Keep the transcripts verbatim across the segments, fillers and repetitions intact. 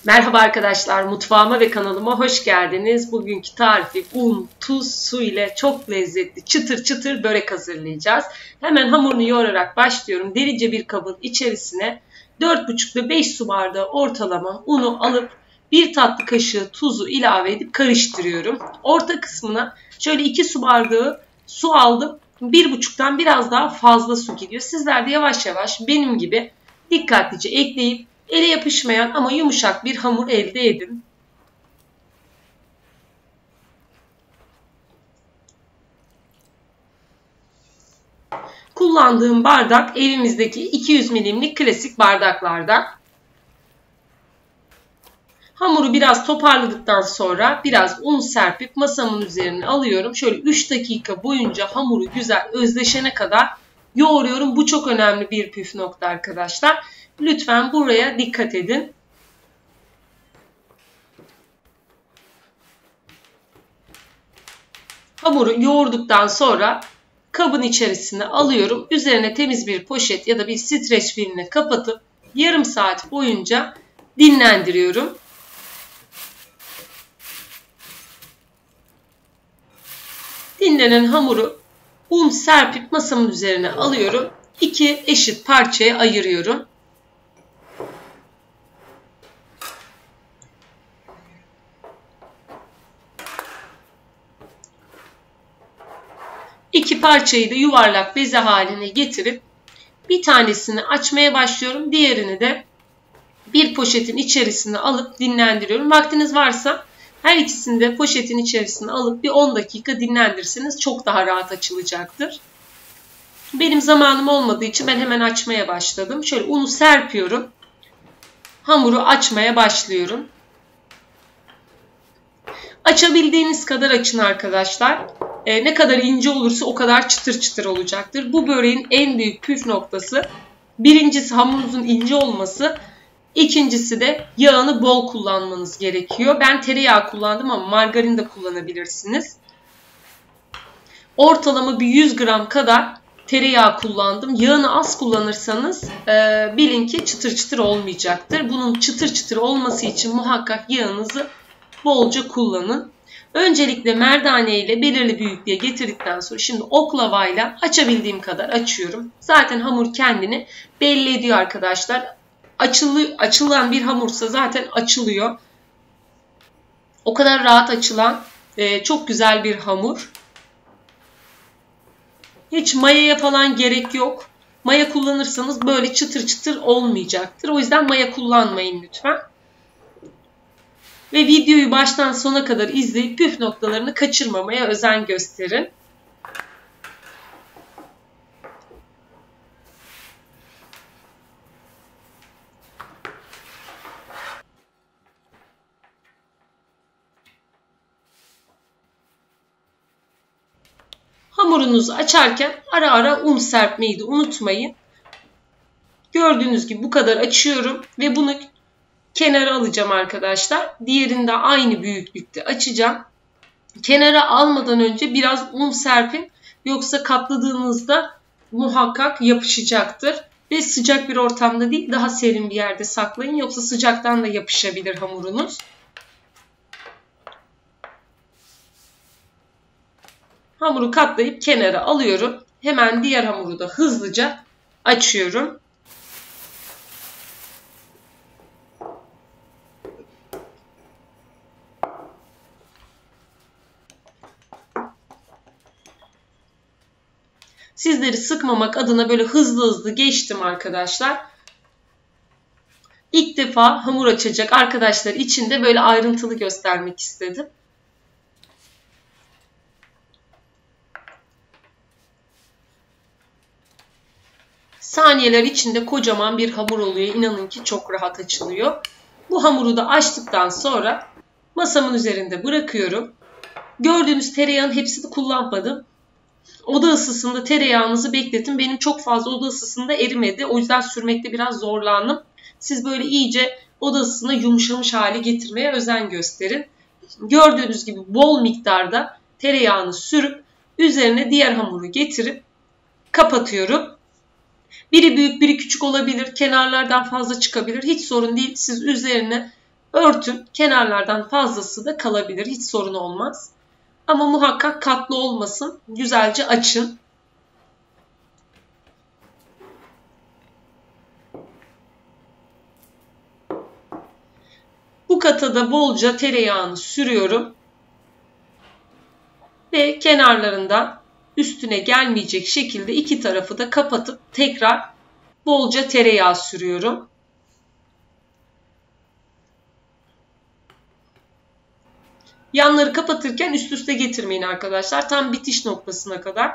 Merhaba arkadaşlar, mutfağıma ve kanalıma hoş geldiniz. Bugünkü tarifi un, tuz, su ile çok lezzetli çıtır çıtır börek hazırlayacağız. Hemen hamurunu yoğurarak başlıyorum. Derince bir kabın içerisine dört buçuk ile beş su bardağı ortalama unu alıp bir tatlı kaşığı tuzu ilave edip karıştırıyorum. Orta kısmına şöyle iki su bardağı su aldım. bir buçuktan biraz daha fazla su gidiyor. Sizler de yavaş yavaş benim gibi dikkatlice ekleyip ele yapışmayan ama yumuşak bir hamur elde edin. Kullandığım bardak evimizdeki iki yüz milimlik klasik bardaklardan. Hamuru biraz toparladıktan sonra biraz un serpip masamın üzerine alıyorum. Şöyle üç dakika boyunca hamuru güzel özleşene kadar yoğuruyorum. Bu çok önemli bir püf nokta arkadaşlar. Lütfen buraya dikkat edin. Hamuru yoğurduktan sonra kabın içerisine alıyorum. Üzerine temiz bir poşet ya da bir streç filmle kapatıp yarım saat boyunca dinlendiriyorum. Dinlenen hamuru un serpip masamın üzerine alıyorum. İki eşit parçaya ayırıyorum. İki parçayı da yuvarlak beze haline getirip bir tanesini açmaya başlıyorum. Diğerini de bir poşetin içerisine alıp dinlendiriyorum. Vaktiniz varsa her ikisini de poşetin içerisine alıp bir on dakika dinlendirirseniz çok daha rahat açılacaktır. Benim zamanım olmadığı için ben hemen açmaya başladım. Şöyle unu serpiyorum. Hamuru açmaya başlıyorum. Açabildiğiniz kadar açın arkadaşlar. Ee, ne kadar ince olursa o kadar çıtır çıtır olacaktır. Bu böreğin en büyük püf noktası birincisi hamurunuzun ince olması. İkincisi de yağını bol kullanmanız gerekiyor. Ben tereyağı kullandım ama margarin de kullanabilirsiniz. Ortalama bir yüz gram kadar tereyağı kullandım. Yağını az kullanırsanız e, bilin ki çıtır çıtır olmayacaktır. Bunun çıtır çıtır olması için muhakkak yağınızı bolca kullanın. Öncelikle merdane ile belirli büyüklüğe getirdikten sonra şimdi oklavayla açabildiğim kadar açıyorum. Zaten hamur kendini belli ediyor arkadaşlar. Açılı, açılan bir hamursa zaten açılıyor. O kadar rahat açılan e, çok güzel bir hamur. Hiç mayaya falan gerek yok. Maya kullanırsanız böyle çıtır çıtır olmayacaktır. O yüzden maya kullanmayın lütfen. Ve videoyu baştan sona kadar izleyip püf noktalarını kaçırmamaya özen gösterin. Hamurunuzu açarken ara ara un serpmeyi de unutmayın. Gördüğünüz gibi bu kadar açıyorum ve bunu kenara alacağım arkadaşlar. Diğerini de aynı büyüklükte açacağım. Kenara almadan önce biraz un serpin. Yoksa katladığınızda muhakkak yapışacaktır. Ve sıcak bir ortamda değil, daha serin bir yerde saklayın. Yoksa sıcaktan da yapışabilir hamurunuz. Hamuru katlayıp kenara alıyorum. Hemen diğer hamuru da hızlıca açıyorum. Sizleri sıkmamak adına böyle hızlı hızlı geçtim arkadaşlar. İlk defa hamur açacak arkadaşlar için de böyle ayrıntılı göstermek istedim. Saniyeler içinde kocaman bir hamur oluyor. İnanın ki çok rahat açılıyor. Bu hamuru da açtıktan sonra masamın üzerinde bırakıyorum. Gördüğünüz tereyağın hepsini kullanmadım. Oda ısısında tereyağınızı bekletin. Benim çok fazla oda ısısında erimedi. O yüzden sürmekte biraz zorlandım. Siz böyle iyice oda ısısına yumuşamış hale getirmeye özen gösterin. Gördüğünüz gibi bol miktarda tereyağını sürüp üzerine diğer hamuru getirip kapatıyorum. Biri büyük, biri küçük olabilir. Kenarlardan fazla çıkabilir. Hiç sorun değil. Siz üzerine Örtün, kenarlardan fazlası da kalabilir, hiç sorun olmaz. Ama muhakkak katlı olmasın, güzelce açın. Bu kata da bolca tereyağını sürüyorum. Ve kenarlarından üstüne gelmeyecek şekilde iki tarafı da kapatıp tekrar bolca tereyağı sürüyorum. Yanları kapatırken üst üste getirmeyin arkadaşlar. Tam bitiş noktasına kadar.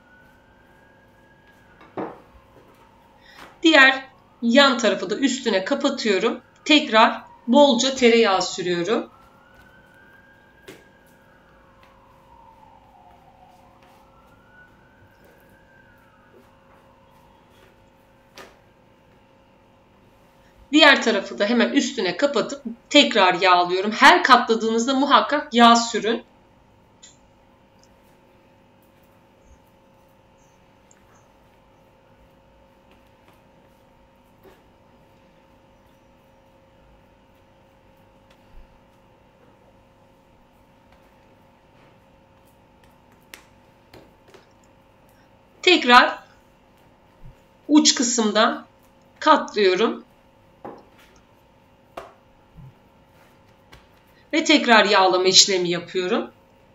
Diğer yan tarafı da üstüne kapatıyorum. Tekrar bolca tereyağı sürüyorum. Diğer tarafı da hemen üstüne kapatıp tekrar yağlıyorum. Her katladığınızda muhakkak yağ sürün. Tekrar uç kısımdan katlıyorum. Ve tekrar yağlama işlemi yapıyorum.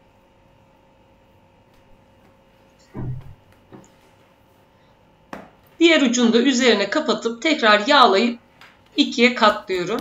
Diğer ucunu da üzerine kapatıp tekrar yağlayıp ikiye katlıyorum.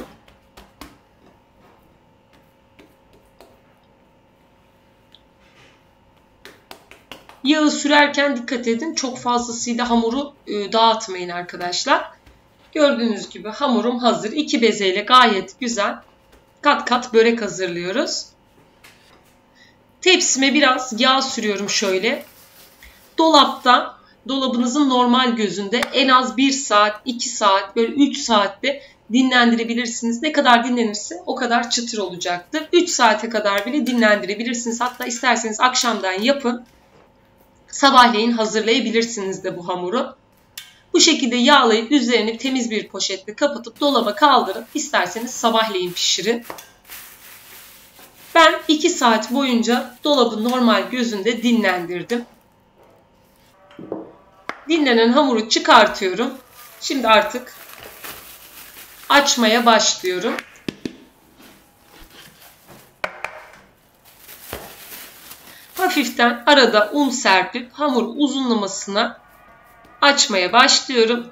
Yağı sürerken dikkat edin. Çok fazlasıyla hamuru dağıtmayın arkadaşlar. Gördüğünüz gibi hamurum hazır. İki bezeyle gayet güzel kat kat börek hazırlıyoruz. Tepsime biraz yağ sürüyorum şöyle. Dolapta, dolabınızın normal gözünde en az bir saat, iki saat, böyle üç saatte dinlendirebilirsiniz. Ne kadar dinlenirse o kadar çıtır olacaktır. üç saate kadar bile dinlendirebilirsiniz. Hatta isterseniz akşamdan yapın. Sabahleyin hazırlayabilirsiniz de bu hamuru. Bu şekilde yağlayıp üzerini temiz bir poşetle kapatıp dolaba kaldırın. İsterseniz sabahleyin pişirin. Ben iki saat boyunca dolabın normal gözünde dinlendirdim. Dinlenen hamuru çıkartıyorum. Şimdi artık açmaya başlıyorum. Hafiften arada un serpip hamur uzunlamasına açmaya başlıyorum.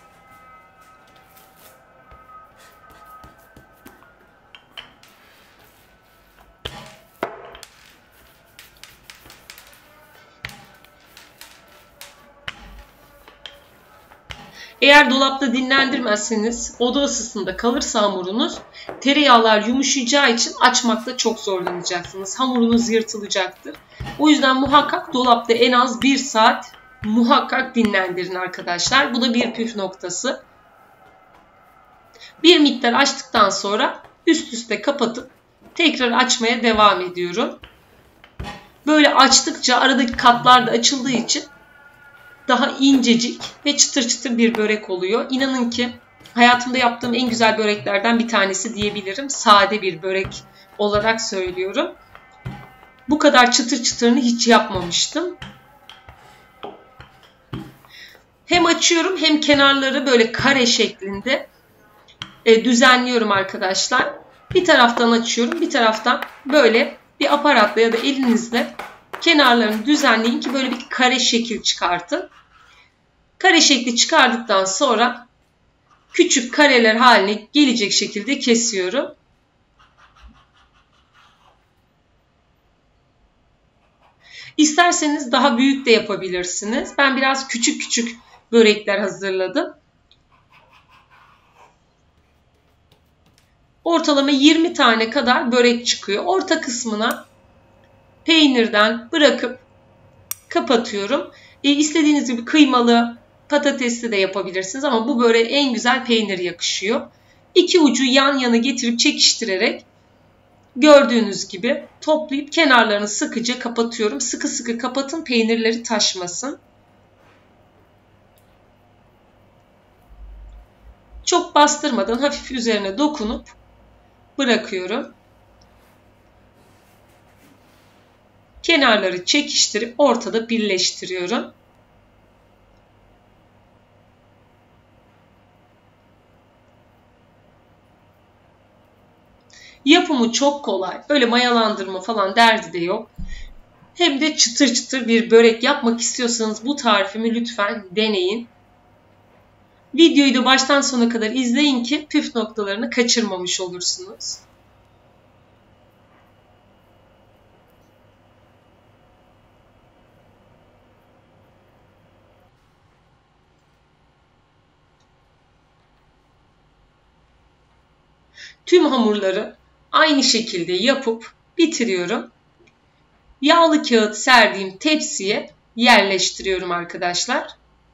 Eğer dolapta dinlendirmezseniz oda ısısında kalırsa hamurunuz tereyağlar yumuşayacağı için açmakta çok zorlanacaksınız. Hamurunuz yırtılacaktır. O yüzden muhakkak dolapta en az bir saat muhakkak dinlendirin arkadaşlar. Bu da bir püf noktası. Bir miktar açtıktan sonra üst üste kapatıp tekrar açmaya devam ediyorum. Böyle açtıkça aradaki katlar da açıldığı için daha incecik ve çıtır çıtır bir börek oluyor. İnanın ki hayatımda yaptığım en güzel böreklerden bir tanesi diyebilirim. Sade bir börek olarak söylüyorum. Bu kadar çıtır çıtırını hiç yapmamıştım. Hem açıyorum hem kenarları böyle kare şeklinde e, düzenliyorum arkadaşlar. Bir taraftan açıyorum, bir taraftan böyle bir aparatla ya da elinizle kenarlarını düzenleyin ki böyle bir kare şekil çıkartın. Kare şekli çıkardıktan sonra küçük kareler haline gelecek şekilde kesiyorum. İsterseniz daha büyük de yapabilirsiniz. Ben biraz küçük küçük börekler hazırladım. Ortalama yirmi tane kadar börek çıkıyor. Orta kısmına peynirden bırakıp kapatıyorum. E, istediğiniz gibi kıymalı, patatesli de yapabilirsiniz ama bu böreğe en güzel peynir yakışıyor. İki ucu yan yana getirip çekiştirerek gördüğünüz gibi toplayıp kenarlarını sıkıca kapatıyorum. Sıkı sıkı kapatın, peynirleri taşmasın. Çok bastırmadan hafif üzerine dokunup bırakıyorum. Kenarları çekiştirip ortada birleştiriyorum. Yapımı çok kolay. Böyle mayalandırma falan derdi de yok. Hem de çıtır çıtır bir börek yapmak istiyorsanız bu tarifimi lütfen deneyin. Videoyu da baştan sona kadar izleyin ki püf noktalarını kaçırmamış olursunuz. Tüm hamurları aynı şekilde yapıp bitiriyorum. Yağlı kağıt serdiğim tepsiye yerleştiriyorum arkadaşlar.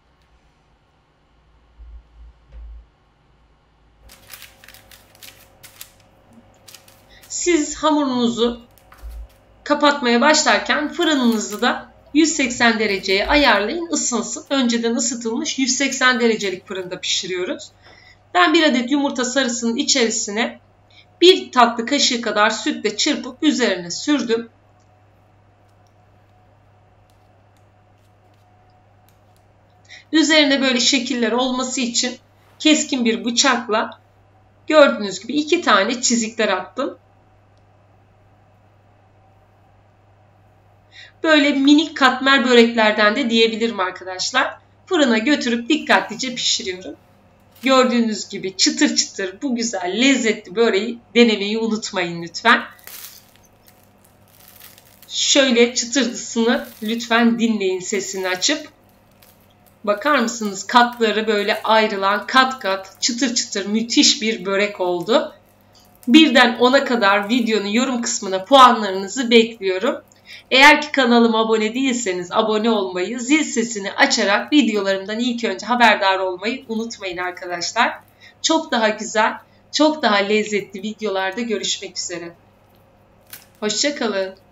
Siz hamurunuzu kapatmaya başlarken fırınınızı da yüz seksen dereceye ayarlayın, ısınsın. Önceden ısıtılmış yüz seksen derecelik fırında pişiriyoruz. Ben bir adet yumurta sarısının içerisine bir tatlı kaşığı kadar sütle çırpıp üzerine sürdüm. Üzerine böyle şekiller olması için keskin bir bıçakla gördüğünüz gibi iki tane çizikler attım. Böyle minik katmer böreklerden de diyebilirim arkadaşlar. Fırına götürüp dikkatlice pişiriyorum. Gördüğünüz gibi çıtır çıtır bu güzel lezzetli böreği denemeyi unutmayın lütfen. Şöyle çıtırdısını lütfen dinleyin sesini açıp. Bakar mısınız katları böyle ayrılan kat kat çıtır çıtır müthiş bir börek oldu. Birden ona kadar videonun yorum kısmına puanlarınızı bekliyorum. Eğer ki kanalıma abone değilseniz abone olmayı, zil sesini açarak videolarımdan ilk önce haberdar olmayı unutmayın arkadaşlar. Çok daha güzel, çok daha lezzetli videolarda görüşmek üzere. Hoşça kalın.